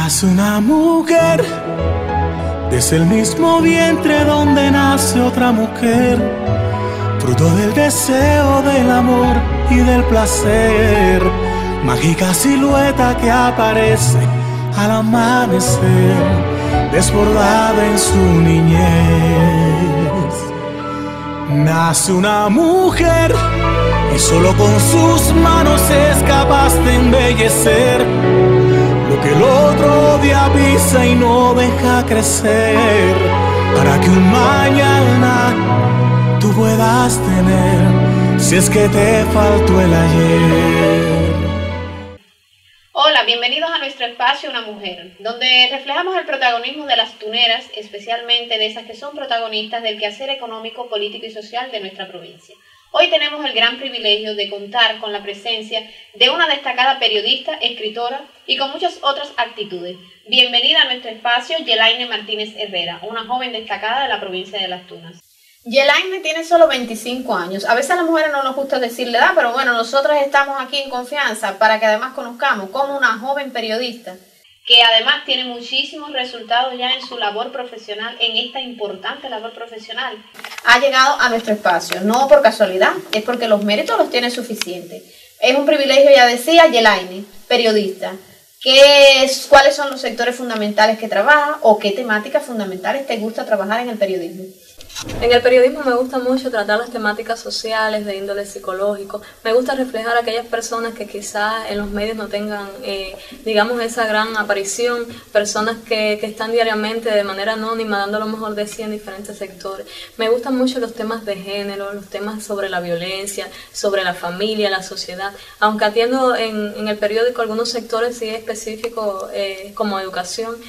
Nace una mujer desde el mismo vientre donde nace otra mujer, fruto del deseo, del amor y del placer, mágica silueta que aparece al amanecer, desbordada en su niñez. Nace una mujer y solo con sus manos es capaz de embellecer lo que el otro odia, pisa y no deja crecer, para que un mañana tú puedas tener, si es que te faltó el ayer. Hola, bienvenidos a nuestro espacio Una Mujer, donde reflejamos el protagonismo de las tuneras, especialmente de esas que son protagonistas del quehacer económico, político y social de nuestra provincia. Hoy tenemos el gran privilegio de contar con la presencia de una destacada periodista, escritora y con muchas otras actitudes. Bienvenida a nuestro espacio, Yelaine Martínez Herrera, una joven destacada de la provincia de Las Tunas. Yelaine tiene solo 25 años. A veces a las mujeres no nos gusta decir la edad, pero bueno, nosotras estamos aquí en confianza para que además conozcamos como una joven periodista que además tiene muchísimos resultados ya en su labor profesional, en esta importante labor profesional, ha llegado a nuestro espacio, no por casualidad, es porque los méritos los tiene suficientes. Es un privilegio, ya decía, Yelaine, periodista. ¿Cuáles son los sectores fundamentales que trabaja o qué temáticas fundamentales te gusta trabajar en el periodismo? En el periodismo me gusta mucho tratar las temáticas sociales de índole psicológico. Me gusta reflejar a aquellas personas que quizás en los medios no tengan, digamos, esa gran aparición, personas que están diariamente de manera anónima dando lo mejor de sí en diferentes sectores. Me gustan mucho los temas de género, los temas sobre la violencia, sobre la familia, la sociedad, aunque atiendo en el periódico algunos sectores sí específicos como educación,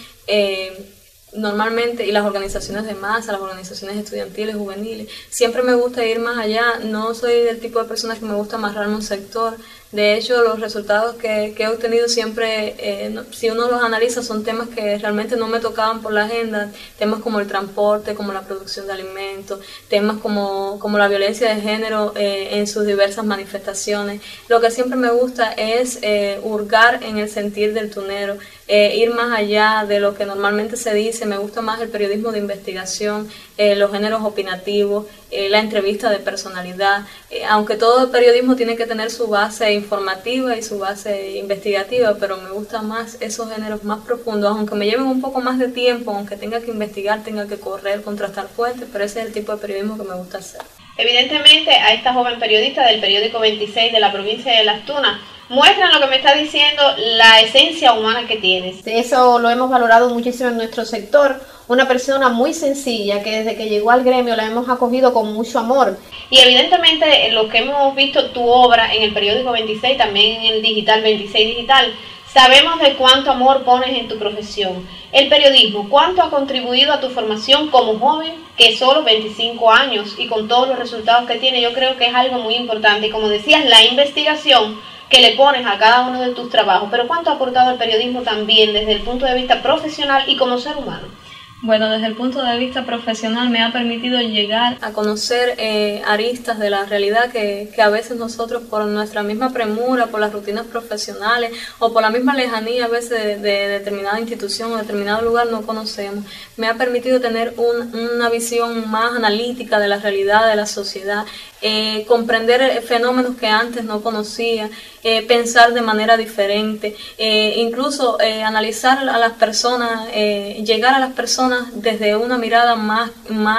normalmente, y las organizaciones de masa, las organizaciones estudiantiles, juveniles, siempre me gusta ir más allá. No soy del tipo de persona que me gusta amarrarme a un sector. De hecho, los resultados que he obtenido siempre, si uno los analiza, son temas que realmente no me tocaban por la agenda, temas como el transporte, como la producción de alimentos, temas como la violencia de género en sus diversas manifestaciones. Lo que siempre me gusta es hurgar en el sentir del tunero, ir más allá de lo que normalmente se dice. Me gusta más el periodismo de investigación, los géneros opinativos, la entrevista de personalidad, aunque todo el periodismo tiene que tener su base informativa y su base investigativa, pero me gustan más esos géneros más profundos, aunque me lleven un poco más de tiempo, aunque tenga que investigar, tenga que correr, contrastar fuentes, pero ese es el tipo de periodismo que me gusta hacer. Evidentemente, a esta joven periodista del periódico 26 de la provincia de Las Tunas, muestran lo que me está diciendo, la esencia humana que tienes. Eso lo hemos valorado muchísimo en nuestro sector. Una persona muy sencilla que desde que llegó al gremio la hemos acogido con mucho amor. Y evidentemente lo que hemos visto tu obra en el periódico 26, también en el digital 26 digital, sabemos de cuánto amor pones en tu profesión. El periodismo, ¿cuánto ha contribuido a tu formación como joven, que solo 25 años y con todos los resultados que tiene? Yo creo que es algo muy importante. Y como decías, la investigación que le pones a cada uno de tus trabajos, pero ¿cuánto ha aportado el periodismo también desde el punto de vista profesional y como ser humano? Bueno, desde el punto de vista profesional me ha permitido llegar a conocer aristas de la realidad que a veces nosotros por nuestra misma premura, por las rutinas profesionales o por la misma lejanía a veces de determinada institución o determinado lugar no conocemos. Me ha permitido tener una visión más analítica de la realidad de la sociedad, comprender fenómenos que antes no conocía, pensar de manera diferente, incluso analizar a las personas, llegar a las personas desde una mirada más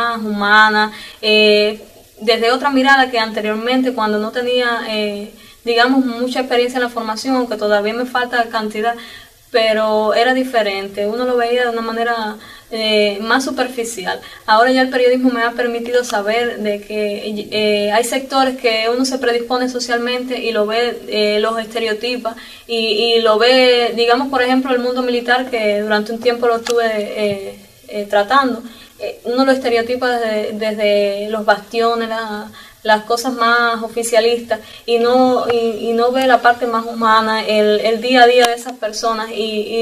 humana, desde otra mirada que anteriormente, cuando no tenía, digamos, mucha experiencia en la formación, aunque todavía me falta cantidad, pero era diferente, uno lo veía de una manera más superficial. Ahora ya el periodismo me ha permitido saber de que hay sectores que uno se predispone socialmente y lo ve, los estereotipa y lo ve, digamos, por ejemplo, el mundo militar, que durante un tiempo lo estuve tratando. Uno lo estereotipa desde los bastiones, las cosas más oficialistas y no ve la parte más humana, el día a día de esas personas,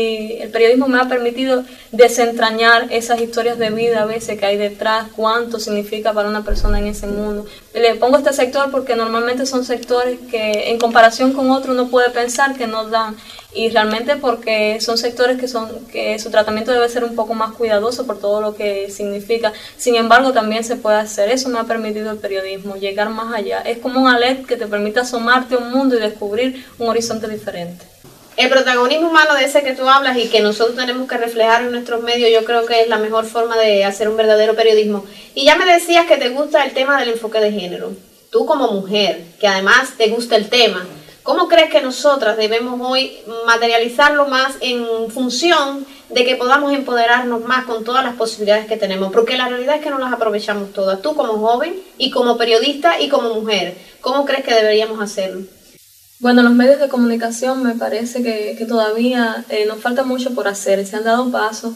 y el periodismo me ha permitido desentrañar esas historias de vida a veces que hay detrás, cuánto significa para una persona en ese mundo. Le pongo este sector porque normalmente son sectores que en comparación con otros uno puede pensar que no dan, y realmente porque son sectores que su tratamiento debe ser un poco más cuidadoso por todo lo que significa. Sin embargo, también se puede hacer. Eso me ha permitido el periodismo, llegar más allá. Es como un LED que te permite asomarte a un mundo y descubrir un horizonte diferente. El protagonismo humano de ese que tú hablas y que nosotros tenemos que reflejar en nuestros medios, yo creo que es la mejor forma de hacer un verdadero periodismo. Y ya me decías que te gusta el tema del enfoque de género. Tú como mujer, que además te gusta el tema, ¿cómo crees que nosotras debemos hoy materializarlo más en función de que podamos empoderarnos más con todas las posibilidades que tenemos? Porque la realidad es que no las aprovechamos todas. Tú como joven y como periodista y como mujer, ¿cómo crees que deberíamos hacerlo? Bueno, los medios de comunicación me parece que todavía nos falta mucho por hacer. Se han dado pasos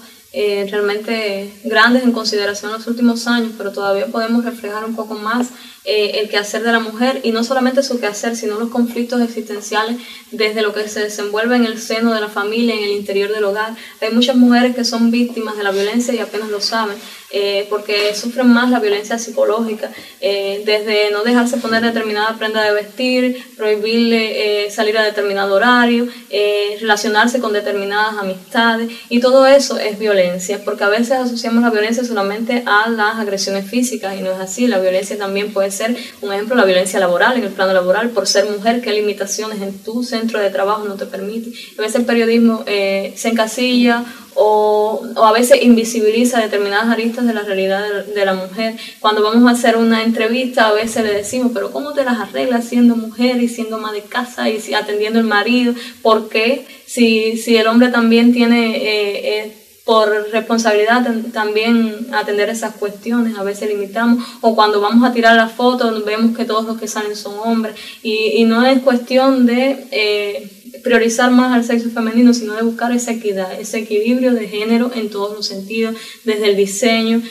realmente grandes en consideración en los últimos años, pero todavía podemos reflejar un poco más el quehacer de la mujer, y no solamente su quehacer, sino los conflictos existenciales desde lo que se desenvuelve en el seno de la familia, en el interior del hogar. Hay muchas mujeres que son víctimas de la violencia y apenas lo saben, porque sufren más la violencia psicológica, desde no dejarse poner determinada prenda de vestir, prohibirle salir a determinado horario, relacionarse con determinadas amistades, y todo eso es violencia, porque a veces asociamos la violencia solamente a las agresiones físicas, y no es así. La violencia también puede ser, un ejemplo, la violencia laboral, en el plano laboral, por ser mujer, qué limitaciones en tu centro de trabajo no te permite. A veces el periodismo se encasilla o a veces invisibiliza determinadas aristas de la realidad de la mujer. Cuando vamos a hacer una entrevista, a veces le decimos, pero ¿cómo te las arreglas siendo mujer y siendo ama de casa y atendiendo al marido? ¿Por qué? Si el hombre también tiene por responsabilidad también atender esas cuestiones, a veces limitamos, o cuando vamos a tirar la foto vemos que todos los que salen son hombres, y no es cuestión de priorizar más al sexo femenino, sino de buscar esa equidad, ese equilibrio de género en todos los sentidos, desde el diseño,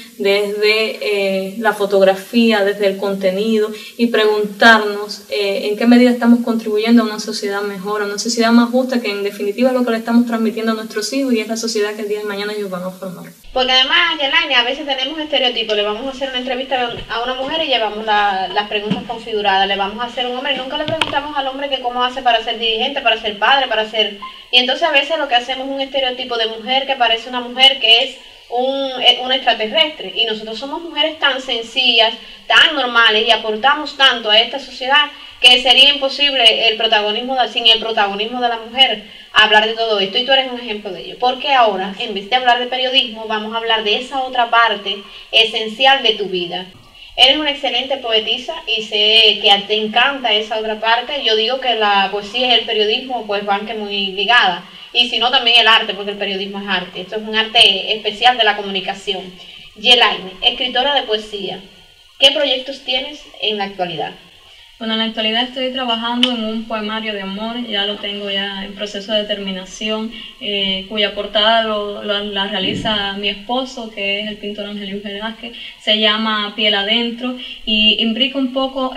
desde la fotografía, desde el contenido, y preguntarnos en qué medida estamos contribuyendo a una sociedad mejor, a una sociedad más justa, que en definitiva es lo que le estamos transmitiendo a nuestros hijos, y es la sociedad que el día de mañana ellos van a formar. Porque además, Yelaine, a veces tenemos estereotipos. Le vamos a hacer una entrevista a una mujer y llevamos las preguntas configuradas. Le vamos a hacer a un hombre y nunca le preguntamos al hombre que cómo hace para ser dirigente, para ser padre, para ser... Y entonces a veces lo que hacemos es un estereotipo de mujer que parece una mujer que es un extraterrestre. Y nosotros somos mujeres tan sencillas, tan normales, y aportamos tanto a esta sociedad que sería imposible sin el protagonismo de la mujer hablar de todo esto, y tú eres un ejemplo de ello, porque ahora, en vez de hablar de periodismo, vamos a hablar de esa otra parte esencial de tu vida. Eres una excelente poetisa y sé que te encanta esa otra parte. Yo digo que la poesía y el periodismo pues van que muy ligada, y si no también el arte, porque el periodismo es arte. Esto es un arte especial de la comunicación. Yelaine, escritora de poesía, ¿qué proyectos tienes en la actualidad? Bueno, en la actualidad estoy trabajando en un poemario de amor, ya lo tengo ya en proceso de terminación, cuya portada la realiza mi esposo, que es el pintor Ángel Luis Velázquez. Se llama Piel Adentro, y imbrica un poco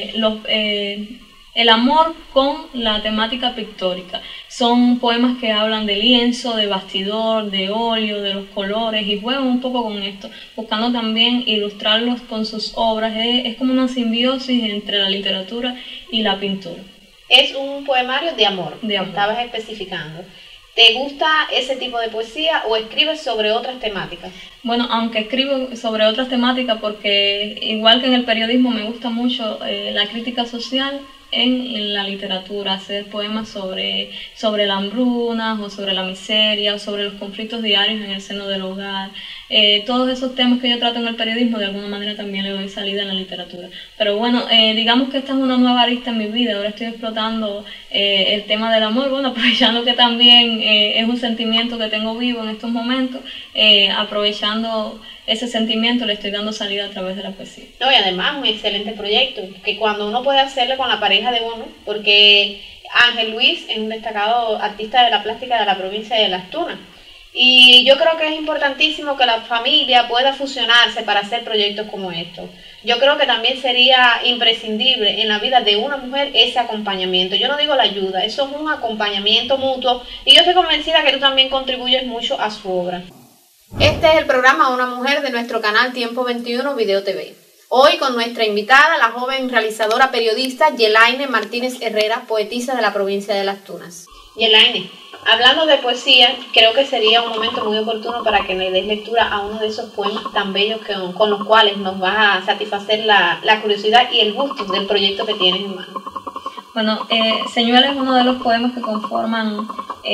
el amor con la temática pictórica. Son poemas que hablan de lienzo, de bastidor, de óleo, de los colores, y juegan un poco con esto, buscando también ilustrarlos con sus obras. Es como una simbiosis entre la literatura y la pintura. Es un poemario de amor, estabas especificando. ¿Te gusta ese tipo de poesía o escribes sobre otras temáticas? Bueno, aunque escribo sobre otras temáticas, porque igual que en el periodismo me gusta mucho la crítica social, en la literatura, hacer poemas sobre la hambruna, o sobre la miseria, o sobre los conflictos diarios en el seno del hogar. Todos esos temas que yo trato en el periodismo, de alguna manera también le doy salida en la literatura. Pero bueno, digamos que esta es una nueva arista en mi vida. Ahora estoy explotando el tema del amor, bueno, aprovechando que también es un sentimiento que tengo vivo en estos momentos, aprovechando ese sentimiento le estoy dando salida a través de la poesía. No, y además un excelente proyecto, que cuando uno puede hacerlo con la pareja de uno, porque Ángel Luis es un destacado artista de la plástica de la provincia de Las Tunas, Y yo creo que es importantísimo que la familia pueda fusionarse para hacer proyectos como estos. Yo creo que también sería imprescindible en la vida de una mujer ese acompañamiento. Yo no digo la ayuda, eso es un acompañamiento mutuo y yo estoy convencida que tú también contribuyes mucho a su obra. Este es el programa Una Mujer de nuestro canal Tiempo 21 Video TV. Hoy con nuestra invitada, la joven realizadora periodista Yelaine Martínez Herrera, poetisa de la provincia de Las Tunas. Yelaine, hablando de poesía, creo que sería un momento muy oportuno para que le des lectura a uno de esos poemas tan bellos con los cuales nos vas a satisfacer la curiosidad y el gusto del proyecto que tienes en mano. Bueno, Señuelo es uno de los poemas que conforman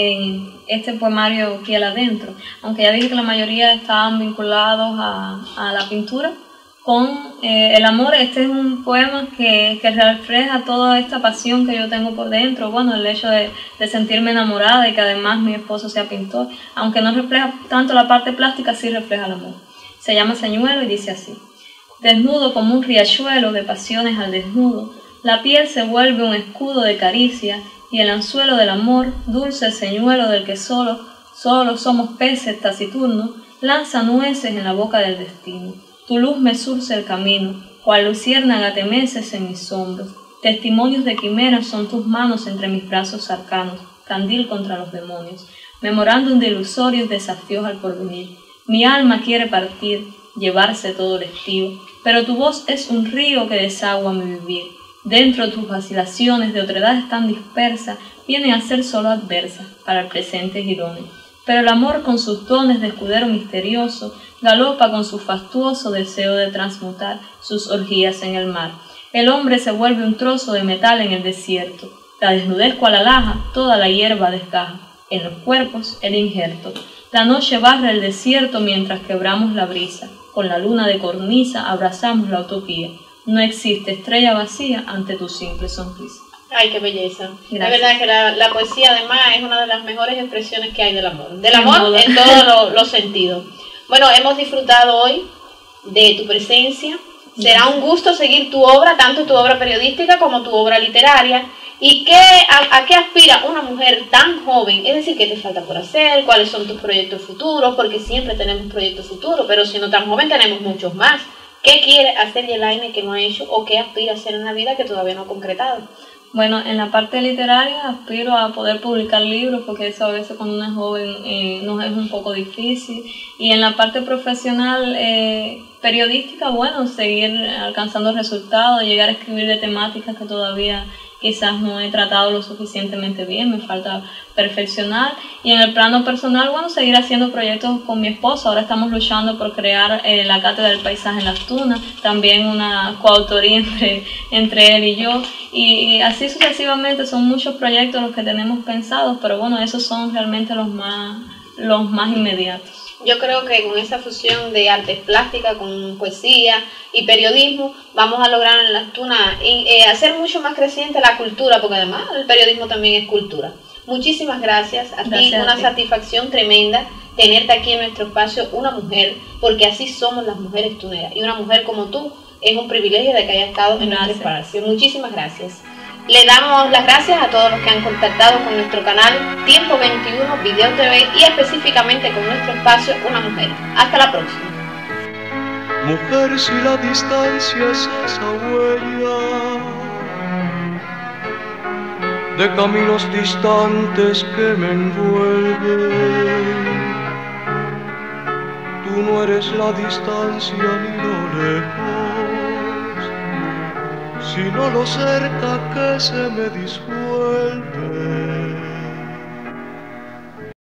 este poemario Piel Adentro, aunque ya dije que la mayoría estaban vinculados a la pintura. Con el amor, este es un poema que refleja toda esta pasión que yo tengo por dentro, bueno, el hecho de sentirme enamorada y que además mi esposo sea pintor, aunque no refleja tanto la parte plástica, sí refleja el amor. Se llama Señuelo y dice así: desnudo como un riachuelo de pasiones al desnudo, la piel se vuelve un escudo de caricia y el anzuelo del amor, dulce señuelo del que solo somos peces taciturnos, lanza nueces en la boca del destino. Tu luz me surce el camino, cual luciérnaga te meces en mis hombros. Testimonios de quimeras son tus manos entre mis brazos arcanos, candil contra los demonios, memorándum de ilusorios desafíos al porvenir. Mi alma quiere partir, llevarse todo el estío, pero tu voz es un río que desagua mi vivir. Dentro de tus vacilaciones de otredades tan dispersas, vienen a ser solo adversas para el presente girones. Pero el amor con sus dones de escudero misterioso galopa con su fastuoso deseo de transmutar sus orgías en el mar. El hombre se vuelve un trozo de metal en el desierto. La desnudez cual alhaja, toda la hierba desgaja. En los cuerpos el injerto. La noche barre el desierto mientras quebramos la brisa. Con la luna de cornisa abrazamos la utopía. No existe estrella vacía ante tu simple sonrisa. Ay, qué belleza. Gracias. La verdad es que la poesía además es una de las mejores expresiones que hay del amor. Del amor en todos los sentidos. Bueno, hemos disfrutado hoy de tu presencia. Será un gusto seguir tu obra, tanto tu obra periodística como tu obra literaria. ¿Y a qué aspira una mujer tan joven? Es decir, ¿qué te falta por hacer? ¿Cuáles son tus proyectos futuros? Porque siempre tenemos proyectos futuros, pero siendo tan joven tenemos muchos más. ¿Qué quiere hacer Yelaine que no ha hecho o qué aspira a hacer en la vida que todavía no ha concretado? Bueno, en la parte literaria aspiro a poder publicar libros, porque eso a veces cuando uno es joven nos es un poco difícil. Y en la parte profesional periodística, bueno, seguir alcanzando resultados, llegar a escribir de temáticas que todavía quizás no he tratado lo suficientemente bien, me falta perfeccionar. Y en el plano personal, bueno, seguir haciendo proyectos con mi esposo. Ahora estamos luchando por crear la Cátedra del Paisaje en Las Tunas, también una coautoría entre él y yo. Y así sucesivamente son muchos proyectos los que tenemos pensados, pero bueno, esos son realmente los más inmediatos. Yo creo que con esa fusión de artes plásticas con poesía y periodismo vamos a lograr en Las Tunas hacer mucho más creciente la cultura, porque además el periodismo también es cultura. Muchísimas gracias a ti, una satisfacción tremenda tenerte aquí en nuestro espacio, una mujer, porque así somos las mujeres tuneras, y una mujer como tú es un privilegio de que haya estado en nuestro espacio. Muchísimas gracias. Le damos las gracias a todos los que han contactado con nuestro canal Tiempo 21 Video TV y específicamente con nuestro espacio Una Mujer. Hasta la próxima. Mujer, si la distancia es esa huella de caminos distantes que me envuelven, tú no eres la distancia ni lo lejos, sino lo cerca que se me discute